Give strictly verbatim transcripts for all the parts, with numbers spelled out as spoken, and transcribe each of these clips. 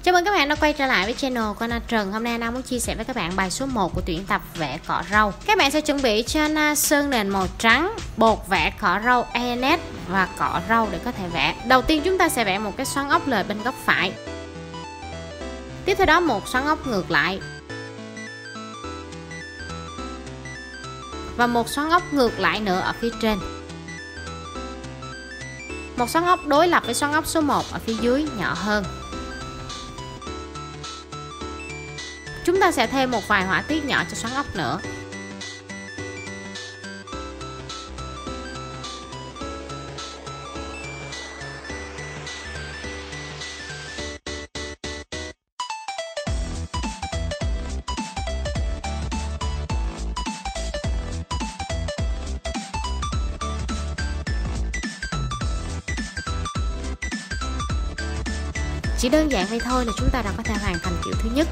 Chào mừng các bạn đã quay trở lại với channel của Anna Trần. Hôm nay Anna muốn chia sẻ với các bạn bài số một của tuyển tập vẽ cỏ rau. Các bạn sẽ chuẩn bị cho Anna sơn nền màu trắng, bột vẽ cỏ rau a en ét và cỏ rau để có thể vẽ. Đầu tiên chúng ta sẽ vẽ một cái xoắn ốc lệch bên góc phải. Tiếp theo đó một xoắn ốc ngược lại. Và một xoắn ốc ngược lại nữa ở phía trên. Một xoắn ốc đối lập với xoắn ốc số một ở phía dưới nhỏ hơn. Chúng ta sẽ thêm một vài họa tiết nhỏ cho xoắn ốc nữa. Chỉ đơn giản vậy thôi là chúng ta đã có thể hoàn thành kiểu thứ nhất.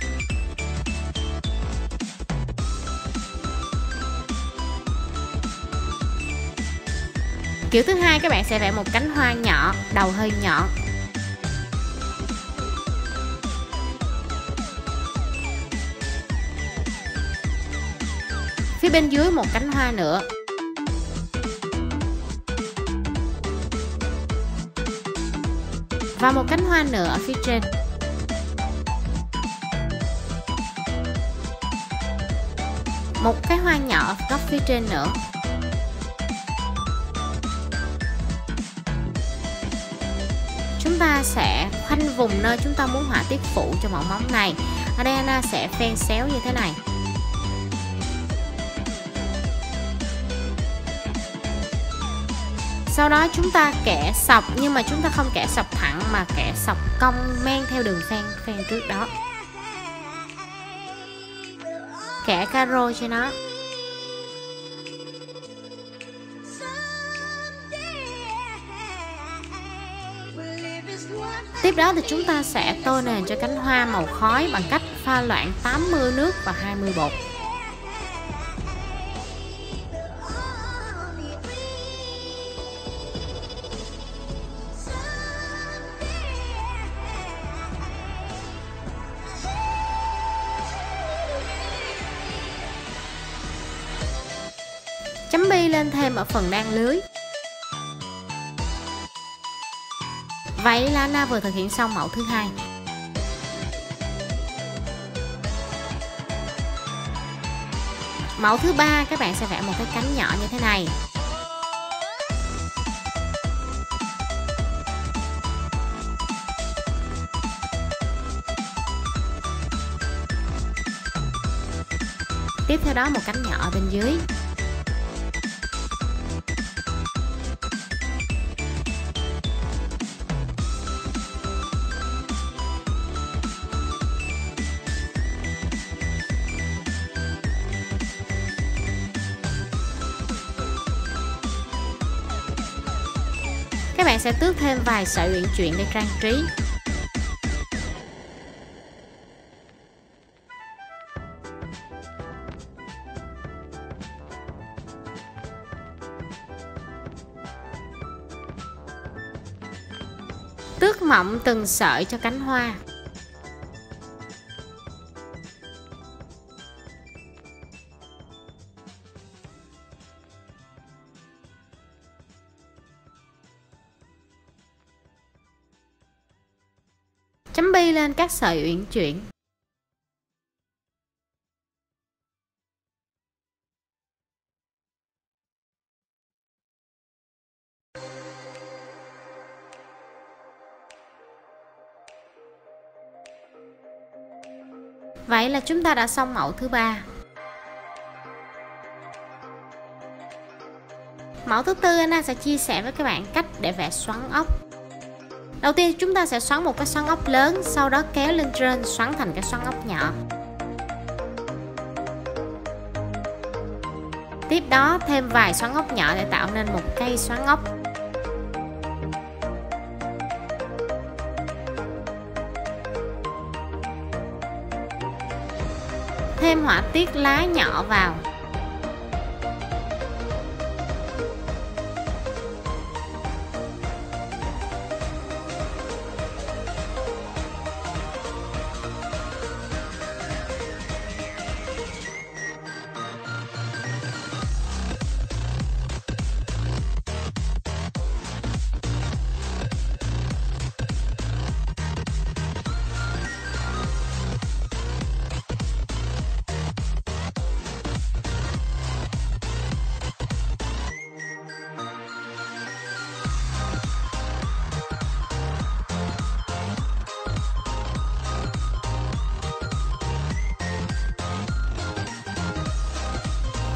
Kiểu thứ hai các bạn sẽ vẽ một cánh hoa nhỏ, đầu hơi nhọn. Phía bên dưới một cánh hoa nữa. Và một cánh hoa nữa ở phía trên. Một cái hoa nhỏ ở góc phía trên nữa. Chúng ta sẽ khoanh vùng nơi chúng ta muốn họa tiết phụ cho mẫu móng này. Ở đây Anna sẽ phen xéo như thế này. Sau đó chúng ta kẻ sọc, nhưng mà chúng ta không kẻ sọc thẳng mà kẻ sọc cong men theo đường phen phen trước đó. Kẻ caro cho nó. Tiếp đó thì chúng ta sẽ tô nền cho cánh hoa màu khói bằng cách pha loãng tám mươi nước và hai mươi bột. Chấm bi lên thêm ở phần đan lưới. Vậy là Anna vừa thực hiện xong mẫu thứ hai. Mẫu thứ ba các bạn sẽ vẽ một cái cánh nhỏ như thế này. Tiếp theo đó một cánh nhỏ ở bên dưới. Các bạn sẽ tước thêm vài sợi uyển chuyển để trang trí. Tước mỏng từng sợi cho cánh hoa. Chấm bi lên các sợi uyển chuyển. Vậy là chúng ta đã xong mẫu thứ ba. Mẫu thứ tư Anna sẽ chia sẻ với các bạn cách để vẽ xoắn ốc. Đầu tiên chúng ta sẽ xoắn một cái xoắn ốc lớn, sau đó kéo lên trên xoắn thành cái xoắn ốc nhỏ. Tiếp đó thêm vài xoắn ốc nhỏ để tạo nên một cây xoắn ốc. Thêm họa tiết lá nhỏ vào.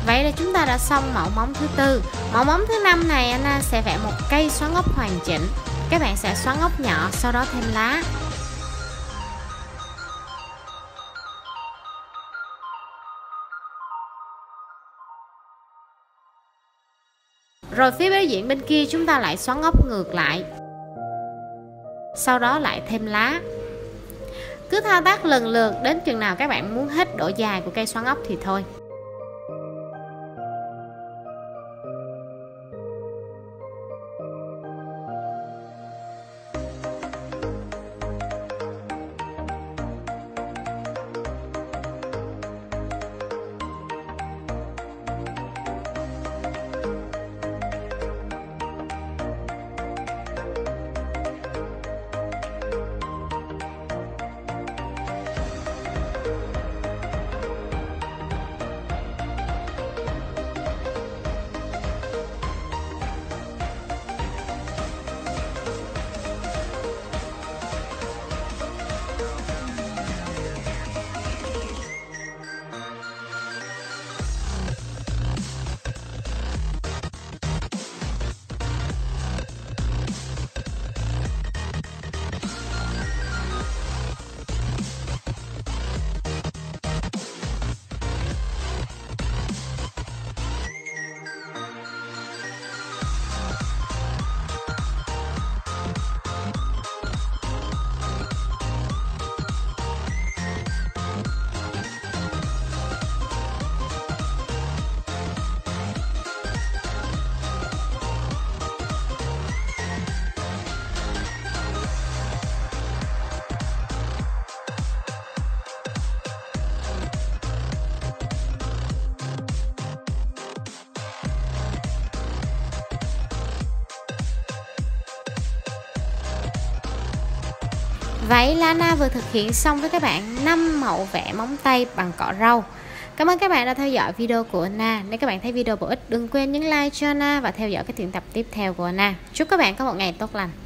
Vậy là chúng ta đã xong mẫu móng thứ tư. Mẫu móng thứ năm này Anna sẽ vẽ một cây xoắn ốc hoàn chỉnh. Các bạn sẽ xoắn ốc nhỏ, sau đó thêm lá. Rồi phía đối diện bên kia chúng ta lại xoắn ốc ngược lại. Sau đó lại thêm lá. Cứ thao tác lần lượt đến chừng nào các bạn muốn hết độ dài của cây xoắn ốc thì thôi. Vậy là Anna vừa thực hiện xong với các bạn năm mẫu vẽ móng tay bằng cỏ rau. Cảm ơn các bạn đã theo dõi video của Anna. Nếu các bạn thấy video bổ ích, đừng quên nhấn like cho Anna và theo dõi các tuyển tập tiếp theo của Anna. Chúc các bạn có một ngày tốt lành.